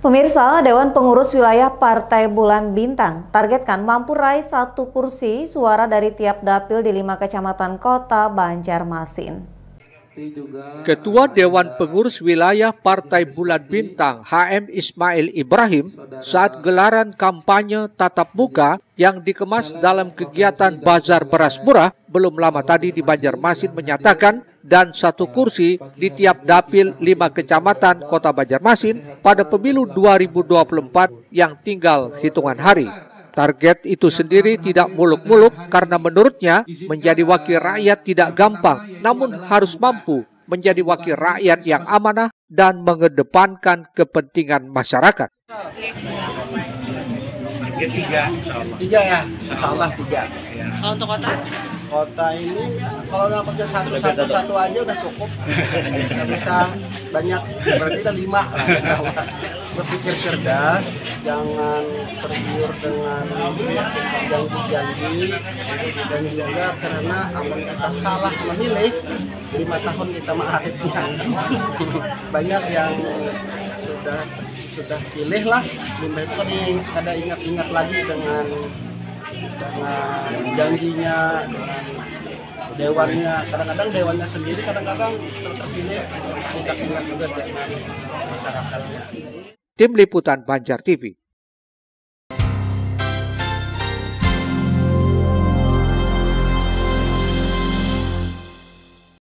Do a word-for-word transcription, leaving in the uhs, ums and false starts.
Pemirsa, Dewan Pengurus Wilayah Partai Bulan Bintang targetkan mampu raih satu kursi suara dari tiap dapil di lima kecamatan kota Banjarmasin. Ketua Dewan Pengurus Wilayah Partai Bulan Bintang H M Ismail Ibrahim saat gelaran kampanye tatap muka yang dikemas dalam kegiatan Bazar Beras Murah belum lama tadi di Banjarmasin menyatakan dan satu kursi di tiap dapil lima kecamatan kota Banjarmasin pada pemilu dua ribu dua puluh empat yang tinggal hitungan hari. Target itu sendiri tidak muluk-muluk karena menurutnya menjadi wakil rakyat tidak gampang, namun harus mampu menjadi wakil rakyat yang amanah dan mengedepankan kepentingan masyarakat. Tiga, tiga ya, insya Allah tiga. Kalau untuk kota? Kota ini kalau dapatnya satu satu satu aja udah cukup, nggak bisa banyak, berarti kan lima. Berpikir cerdas, jangan tergiur dengan janji-janji, dan juga karena aman kita salah memilih lima tahun kita ma'arifnya. Banyak yang sudah sudah pilih lah, lima itu kan ada ingat-ingat lagi dengan dengan janjinya, dengan dewannya. Kadang-kadang dewannya sendiri, kadang-kadang setelah terpilih tidak ingat juga dengan masyarakatnya. Tim Liputan Banjar T V.